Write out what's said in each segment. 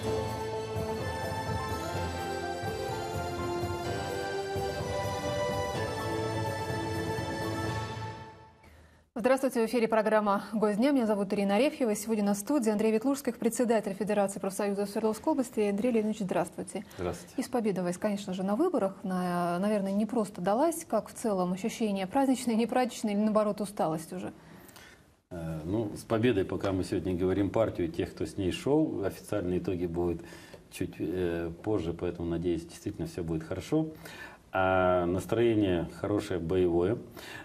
Здравствуйте, в эфире программа «Гость дня». Меня зовут Ирина Арефьева. Сегодня на студии Андрей Ветлужских, председатель Федерации профсоюзов Свердловской области. Андрей Леонидович, здравствуйте. Здравствуйте. И с победой вас, конечно же, на выборах. Наверное, не просто далась. Как в целом ощущения праздничные, непраздничные или, наоборот, усталость уже? Ну, с победой, пока мы сегодня говорим партию, тех, кто с ней шел. Официальные итоги будут чуть позже, поэтому, надеюсь, действительно все будет хорошо. А настроение хорошее, боевое.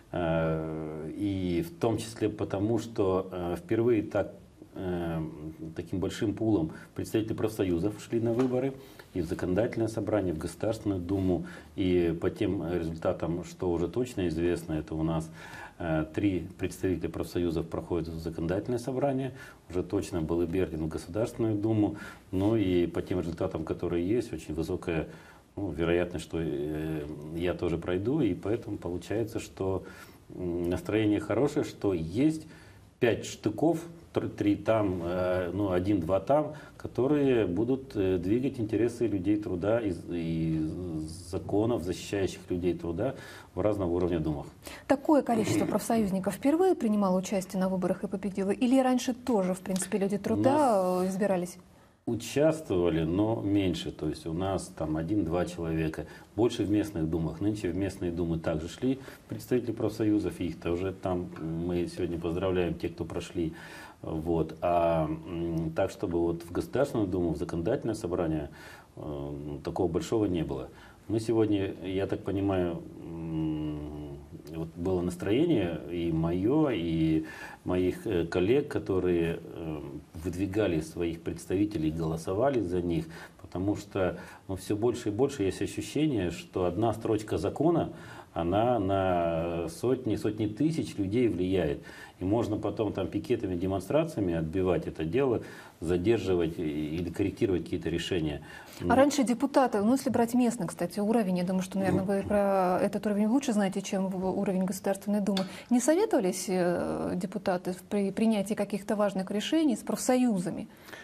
И в том числе потому, что впервые таким большим пулом представители профсоюзов шли на выборы и в законодательное собрание, в Государственную Думу. И по тем результатам, что уже точно известно, это у нас 3 представителя профсоюзов проходят в законодательное собрание, уже точно Балыбердин в Государственную Думу. Ну и по тем результатам, которые есть, очень высокая вероятность, что я тоже пройду. И поэтому получается, что настроение хорошее, что есть 5 штыков, 3 там, 1-2 там, которые будут двигать интересы людей труда и законов, защищающих людей труда в разного уровня думах. Такое количество профсоюзников впервые принимало участие на выборах и победило? Или раньше тоже, в принципе, люди труда избирались? Участвовали, но меньше. То есть у нас там 1-2 человека. Больше в местных думах. Нынче в местные думы также шли представители профсоюзов. Их-то уже там мы сегодня поздравляем тех, кто прошли. Вот. А так, чтобы вот в Государственную Думу, в законодательное собрание такого большого не было. Мы сегодня, я так понимаю, вот было настроение и мое, и моих коллег, которые выдвигали своих представителей, голосовали за них, потому что все больше и больше есть ощущение, что одна строчка закона, она на сотни тысяч людей влияет. И можно потом там пикетами, демонстрациями отбивать это дело, задерживать или корректировать какие-то решения. А раньше депутаты, если брать местный, кстати, уровень, я думаю, что, наверное, вы про этот уровень лучше знаете, чем уровень Государственной Думы. Не советовались депутаты при принятии каких-то важных решений с профсоюзами?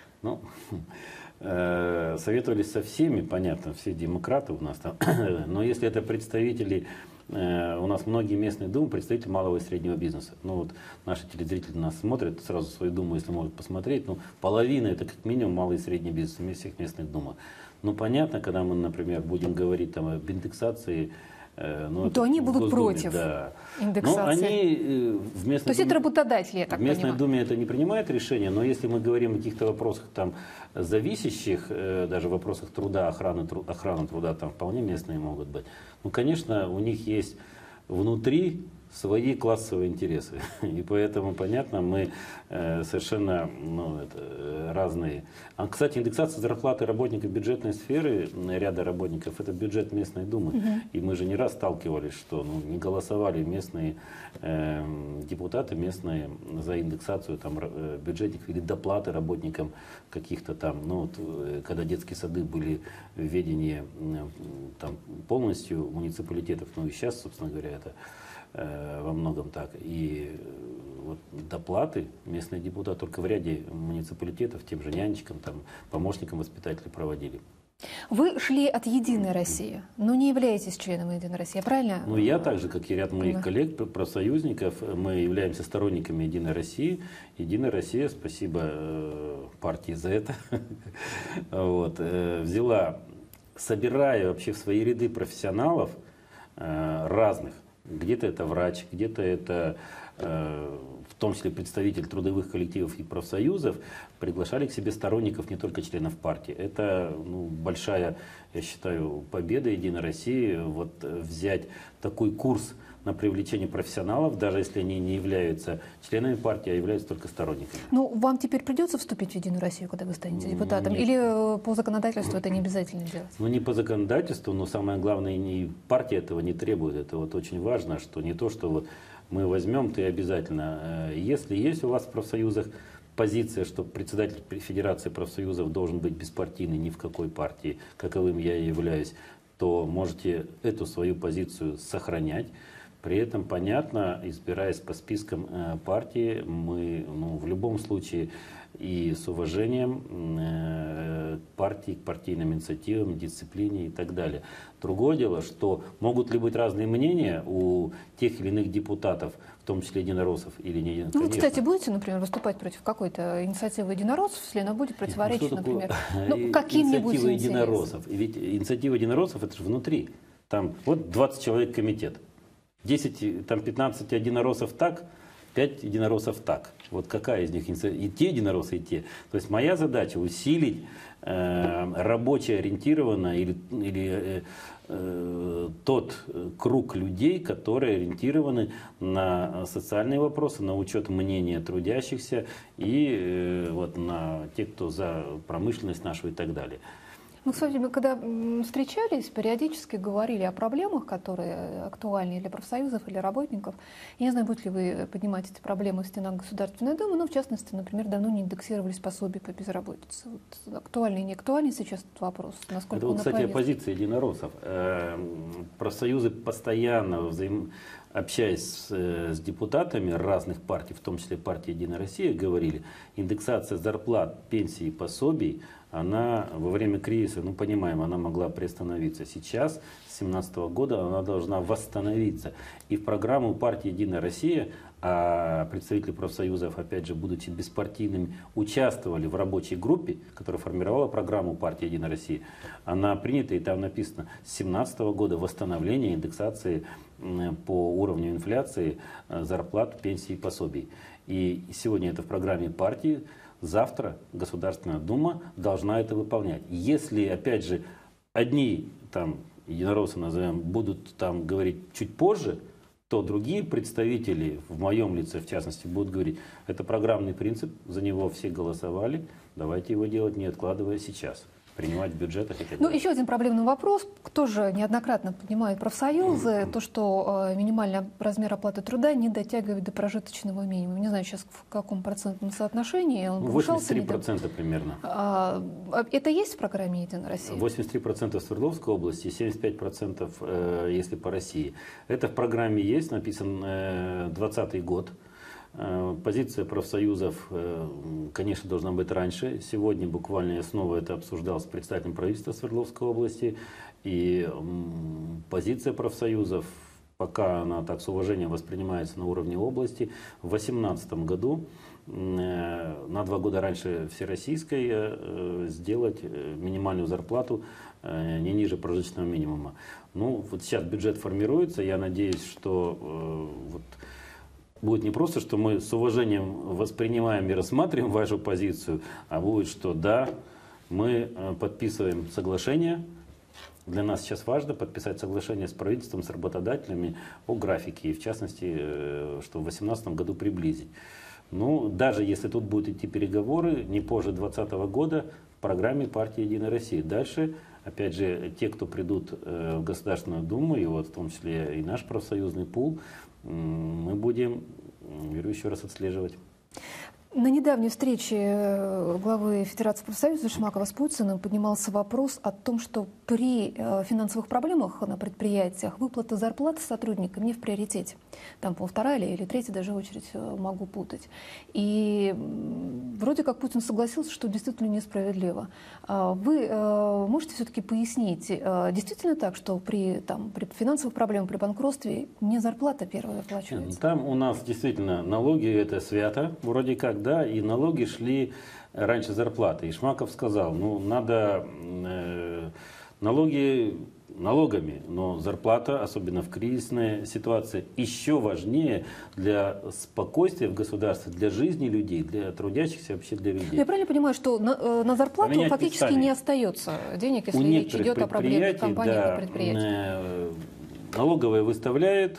Советовались со всеми, понятно, все демократы у нас там. Но если это представители, у нас многие местные думы, представители малого и среднего бизнеса. Наши телезрители нас смотрят, сразу свою думу, если могут посмотреть, половина это как минимум малый и средний бизнес в всех местных думах. Понятно, когда мы, например, будем говорить там об индексации, то они будут против индексации. То есть это работодатели, я так понимаю. В местной думе это не принимает решения, но если мы говорим о каких-то вопросах там зависящих, даже в вопросах труда, охраны труда, там вполне местные могут быть. Конечно, у них есть внутри свои классовые интересы. И поэтому, понятно, мы совершенно разные. Кстати, индексация зарплаты работников бюджетной сферы, ряда работников, это бюджет местной думы. И мы же не раз сталкивались, что не голосовали местные депутаты местные за индексацию там, бюджетников или доплаты работникам каких-то там, когда детские сады были в ведении там, полностью муниципалитетов, и сейчас, собственно говоря, это во многом так. И доплаты местные депутаты только в ряде муниципалитетов, тем же нянечкам, там, помощникам воспитателей проводили. Вы шли от «Единой России», но не являетесь членом «Единой России», правильно? Я так же, как и ряд моих коллег, профсоюзников, мы являемся сторонниками «Единой России». «Единая Россия», спасибо партии за это, взяла, собирая вообще в свои ряды профессионалов разных. Где-то это врач, где-то это в том числе представитель трудовых коллективов и профсоюзов, приглашали к себе сторонников, не только членов партии. Это большая, я считаю, победа Единой России, взять такой курс на привлечение профессионалов, даже если они не являются членами партии, а являются только сторонниками. Вам теперь придется вступить в Единую Россию, когда вы станете депутатом? Нет. Или по законодательству это не обязательно делать? Не по законодательству, но самое главное, партия этого не требует. Это очень важно, что не то, что мы возьмем, ты обязательно. Если есть у вас в профсоюзах позиция, что председатель Федерации профсоюзов должен быть беспартийный ни в какой партии, каковым я и являюсь, то можете эту свою позицию сохранять. При этом, понятно, избираясь по спискам партии, мы в любом случае и с уважением к партии, к партийным инициативам, дисциплине и так далее. Другое дело, что могут ли быть разные мнения у тех или иных депутатов, в том числе единороссов или не единороссов. Ну, вы, кстати, будете, например, выступать против какой-то инициативы единороссов, если она будет противоречить, например, каким-нибудь инициатива единороссов? И ведь инициатива единороссов, это же внутри. Там вот 20 человек комитет, 10, там 15 единороссов так, 5 единороссов так. Вот какая из них инициатива? И те единороссы, и те. То есть моя задача усилить рабоче ориентированно или тот круг людей, которые ориентированы на социальные вопросы, на учет мнения трудящихся и вот на тех, кто за промышленность нашу и так далее. Ну, кстати, мы когда встречались, периодически говорили о проблемах, которые актуальны для профсоюзов или работников. Я не знаю, будете ли вы поднимать эти проблемы в стенах Государственной Думы, но в частности, например, давно не индексировались пособия по безработице. Вот, актуальный и не актуальный сейчас этот вопрос? Насколько это, он кстати, оппозиция единороссов. Профсоюзы постоянно общаясь с депутатами разных партий, в том числе партии «Единая Россия», говорили, индексация зарплат, пенсий и пособий, она во время кризиса, ну понимаем, она могла приостановиться. Сейчас, с 2017 года, она должна восстановиться. И в программу партии «Единая Россия», а представители профсоюзов, опять же, будучи беспартийными, участвовали в рабочей группе, которая формировала программу партии «Единая Россия». Она принята, и там написано, с 2017 года восстановление индексации по уровню инфляции зарплат, пенсий и пособий. И сегодня это в программе партии. Завтра Государственная Дума должна это выполнять. Если, опять же, одни там единороссы, назовем, будут там говорить чуть позже, то другие представители, в моем лице в частности, будут говорить, это программный принцип, за него все голосовали, давайте его делать, не откладывая сейчас. Принимать в бюджетах и так далее. Ну, еще один проблемный вопрос, тоже неоднократно поднимают профсоюзы, то, что минимальный размер оплаты труда не дотягивает до прожиточного минимума. Не знаю сейчас в каком процентном соотношении он повышался. 83% примерно. Это есть в программе «Единая Россия»? 83% в Свердловской области, 75% если по России. Это в программе есть, написан 2020 год. Позиция профсоюзов, конечно, должна быть раньше. Сегодня буквально я снова это обсуждал с представителем правительства Свердловской области. И позиция профсоюзов, пока она так с уважением воспринимается на уровне области, в 2018 году, на 2 года раньше всероссийской, сделать минимальную зарплату не ниже прожиточного минимума. Ну, вот сейчас бюджет формируется, я надеюсь, что вот будет не просто, что мы с уважением воспринимаем и рассматриваем вашу позицию, а будет, что да, мы подписываем соглашение. Для нас сейчас важно подписать соглашение с правительством, с работодателями о графике, и в частности, что в 2018 году приблизить. Ну, даже если тут будут идти переговоры, не позже 2020 года в программе партии «Единая Россия». Дальше, опять же, те, кто придут в Государственную Думу, и вот в том числе и наш профсоюзный пул, мы будем, говорю, еще раз отслеживать. На недавней встрече главы Федерации профсоюзов Шмакова с Путиным поднимался вопрос о том, что при финансовых проблемах на предприятиях выплата зарплаты сотрудникам не в приоритете. Там, по-моему, вторая или третья даже очередь, могу путать. И вроде как Путин согласился, что действительно несправедливо. Вы можете все-таки пояснить, действительно так, что при финансовых проблемах, при банкротстве не зарплата первая оплачивается? Там у нас действительно налоги это свято, вроде как, да, и налоги шли раньше зарплаты. И Шмаков сказал, ну, надо налоги налогами, но зарплата, особенно в кризисной ситуации, еще важнее для спокойствия в государстве, для жизни людей, для трудящихся, вообще для людей. Я правильно понимаю, что на зарплату Поменять фактически местами. Не остается денег, если речь идет о проблемах компаний и предприятий? Налоговая выставляет,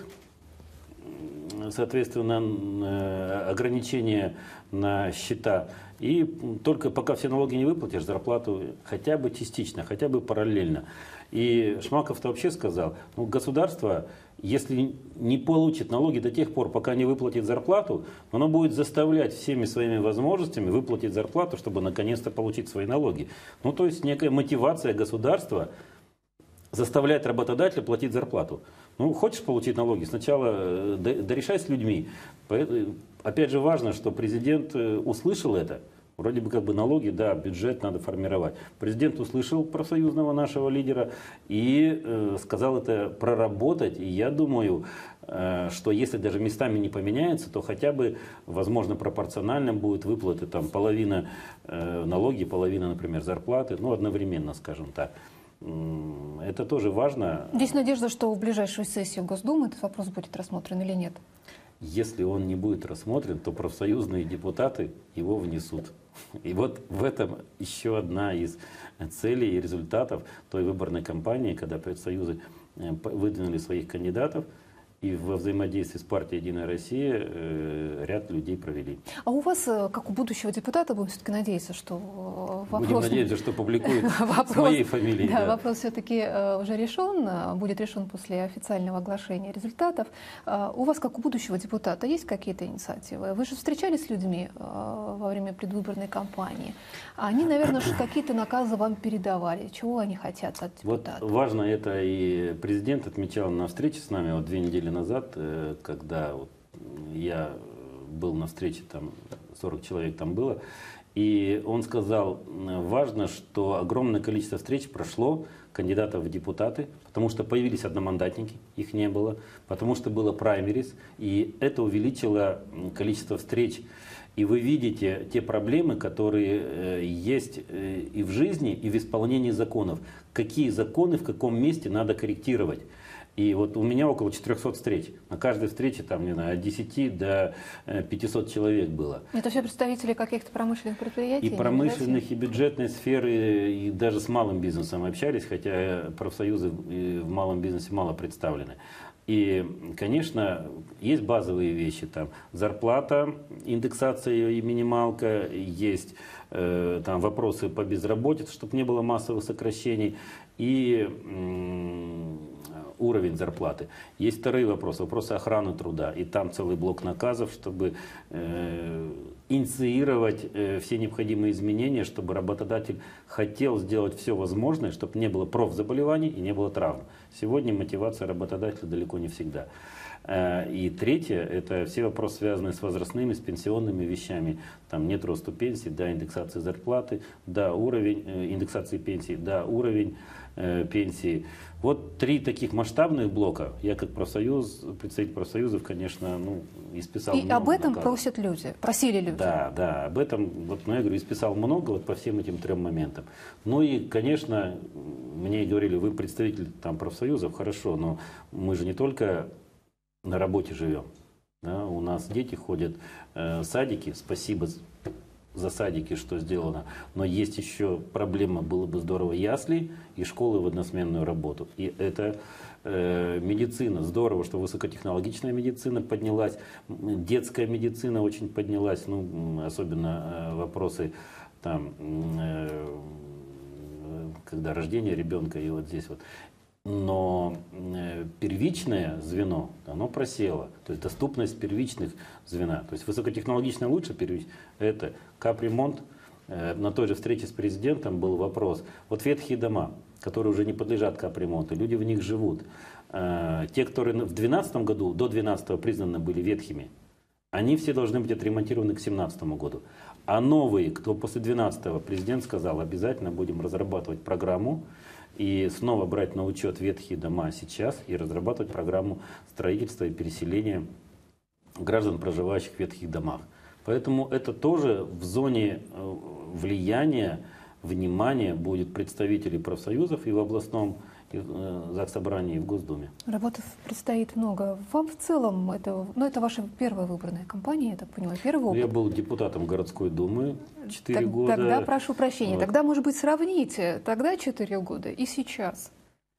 соответственно, ограничения на счета. И только пока все налоги не выплатишь, зарплату хотя бы частично, хотя бы параллельно. И Шмаков-то вообще сказал, ну, государство, если не получит налоги до тех пор, пока не выплатит зарплату, оно будет заставлять всеми своими возможностями выплатить зарплату, чтобы наконец-то получить свои налоги. Ну, то есть некая мотивация государства заставлять работодателя платить зарплату. Ну, хочешь получить налоги, сначала дорешай с людьми. Опять же важно, что президент услышал это, Вроде бы как бы налоги, да, бюджет надо формировать. Президент услышал профсоюзного нашего лидера и сказал это проработать. И я думаю, что если даже местами не поменяется, то хотя бы, возможно, пропорционально будет выплаты, там, половина налоги, половина, например, зарплаты, ну, одновременно, скажем так. Это тоже важно. Есть надежда, что в ближайшую сессию Госдумы этот вопрос будет рассмотрен или нет? Если он не будет рассмотрен, то профсоюзные депутаты его внесут. И вот в этом еще одна из целей и результатов той выборной кампании, когда профсоюзы выдвинули своих кандидатов, и во взаимодействии с партией «Единая Россия» ряд людей провели. А у вас, как у будущего депутата, будем все-таки надеяться, что вопрос... Будем надеяться, что публикуют с моей фамилией. Да, вопрос все-таки уже решен, будет решен после официального оглашения результатов. У вас, как у будущего депутата, есть какие-то инициативы? Вы же встречались с людьми во время предвыборной кампании. Они, наверное, какие-то наказы вам передавали. Чего они хотят от депутата? Вот важно это, и президент отмечал на встрече с нами 2 недели назад, когда вот я был на встрече, там 40 человек там было, и он сказал, важно, что огромное количество встреч прошло кандидатов в депутаты, потому что появились одномандатники, их не было, потому что было праймерис, и это увеличило количество встреч. И вы видите те проблемы, которые есть и в жизни, и в исполнении законов. Какие законы в каком месте надо корректировать. И вот у меня около 400 встреч. На каждой встрече там, не знаю, от 10 до 500 человек было. Это все представители каких-то промышленных предприятий? И промышленных, и бюджетной сферы, и даже с малым бизнесом общались, хотя профсоюзы в малом бизнесе мало представлены. И, конечно, есть базовые вещи, там зарплата, индексация и минималка, есть там вопросы по безработице, чтобы не было массовых сокращений, и уровень зарплаты. Есть вторые вопросы, вопросы охраны труда, и там целый блок наказов, чтобы инициировать все необходимые изменения, чтобы работодатель хотел сделать все возможное, чтобы не было профзаболеваний и не было травм. Сегодня мотивация работодателя далеко не всегда. И третье, это все вопросы, связанные с возрастными, с пенсионными вещами. Там нет роста пенсий, да, индексации зарплаты, да, уровень индексации пенсий, да, уровень пенсии. Вот 3 таких масштабных блока. Я как профсоюз, представитель профсоюзов, конечно, исписал много. И об этом наказов. просят люди, просили люди. Да, да, об этом, вот, я говорю, исписал много вот по всем этим 3 моментам. Ну и, конечно, мне говорили, вы представитель там профсоюзов, хорошо, но мы же не только на работе живем. Да? У нас дети ходят в садики, спасибо за садики, что сделано. Но есть еще проблема, было бы здорово, ясли и школы в односменную работу. И это медицина. Здорово, что высокотехнологичная медицина поднялась. Детская медицина очень поднялась. Особенно вопросы там, когда рождение ребенка и вот здесь вот. Но первичное звено, оно просело. То есть доступность первичных звена. То есть высокотехнологичное лучше первичное. Это капремонт. На той же встрече с президентом был вопрос. Вот ветхие дома, которые уже не подлежат капремонту, люди в них живут. Те, которые в 2012 году, до 2012 признаны были ветхими, они все должны быть отремонтированы к 2017 году. А новые, кто после 2012 президент сказал, обязательно будем разрабатывать программу, и снова брать на учет ветхие дома сейчас и разрабатывать программу строительства и переселения граждан, проживающих в ветхих домах. Поэтому это тоже в зоне влияния, внимания будет представителей профсоюзов и в областном Заксобрании, и в Госдуме. Работы предстоит много. Вам в целом, это ваша первая выборная кампания, я так понимаю, первый опыт? Я был депутатом городской думы 4 года. Тогда прошу прощения. Вот. Тогда, может быть, сравните тогда 4 года и сейчас.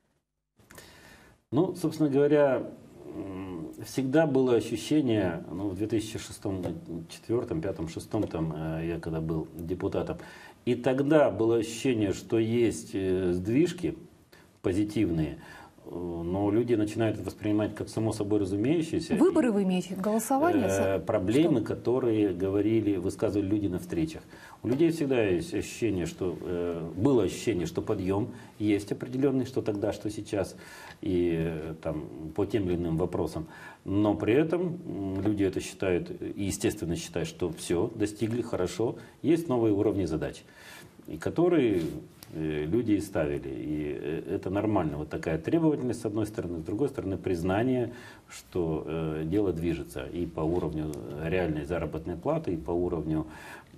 Собственно говоря, всегда было ощущение, в 2006, 2004, 2005, 2006, я когда был депутатом, и тогда было ощущение, что есть сдвижки позитивные. но люди начинают это воспринимать как само собой разумеющееся. Выборы вы имеете, голосование? Проблемы, которые высказывали люди на встречах. У людей всегда есть ощущение, что было ощущение, что подъем есть определенный, что тогда, что сейчас, и там по тем или иным вопросам. Но при этом люди это считают, и естественно считают, что все, достигли, хорошо, есть новые уровни задач, и которые люди и ставили. И это нормально. Вот такая требовательность с одной стороны, с другой стороны признание, что дело движется и по уровню реальной заработной платы, и по уровню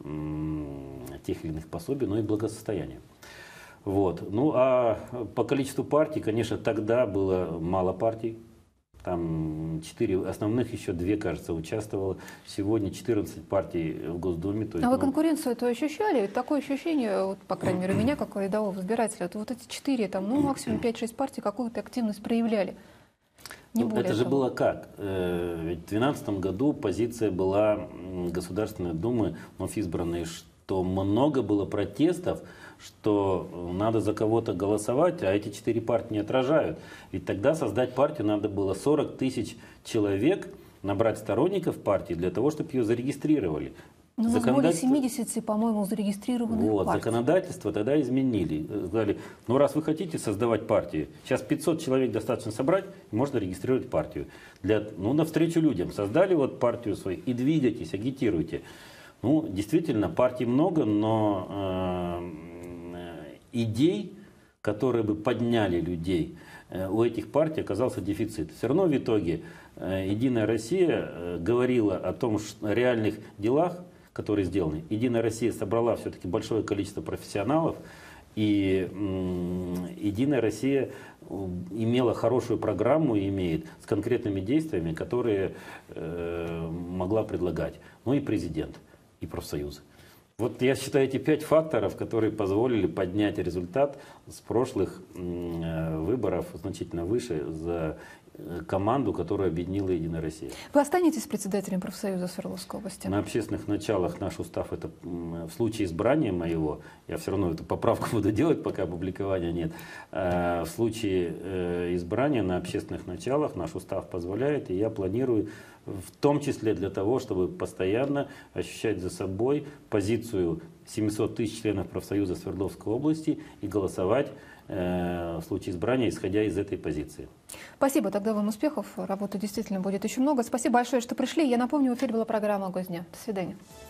тех или иных пособий, но и благосостояния. Вот. Ну а по количеству партий, конечно, тогда было мало партий. Там 4 основных, еще 2, кажется, участвовало. Сегодня 14 партий в Госдуме. То есть, а вы конкуренцию эту ощущали? Ведь такое ощущение, вот, по крайней мере, у меня, как у рядового избирателя, это вот эти 4, там, ну, максимум 5-6 партий какую-то активность проявляли. Не более это же того. было как? Ведь в 2012 году позиция была Государственной Думы, вновь избранной, что много было протестов, что надо за кого-то голосовать, а эти 4 партии не отражают. Ведь тогда создать партию надо было 40 тысяч человек, набрать сторонников партии для того, чтобы ее зарегистрировали. Ну, у нас более 70, по-моему, зарегистрированных партий. Законодательство тогда изменили. Сказали, ну раз вы хотите создавать партию, сейчас 500 человек достаточно собрать, и можно регистрировать партию. Навстречу людям. Создали вот партию свою и двигайтесь, агитируйте. Ну, действительно, партий много, но идей, которые бы подняли людей, у этих партий оказался дефицит. Все равно в итоге «Единая Россия» говорила о том, о реальных делах, которые сделаны. «Единая Россия» собрала все-таки большое количество профессионалов, и «Единая Россия» имела хорошую программу, имеет с конкретными действиями, которые могла предлагать. Ну и президент, и профсоюзы. Вот я считаю эти 5 факторов, которые позволили поднять результат с прошлых выборов значительно выше за команду, которую объединила «Единая Россия». Вы останетесь председателем профсоюза Свердловской области? На общественных началах наш устав, это в случае избрания моего, я все равно эту поправку буду делать, пока опубликования нет, в случае избрания на общественных началах наш устав позволяет, и я планирую в том числе для того, чтобы постоянно ощущать за собой позицию 700 тысяч членов профсоюза Свердловской области и голосовать в случае избрания, исходя из этой позиции. Спасибо, тогда вам успехов. Работы действительно будет еще много. Спасибо большое, что пришли. Я напомню, в эфире была программа «Гость дня». До свидания.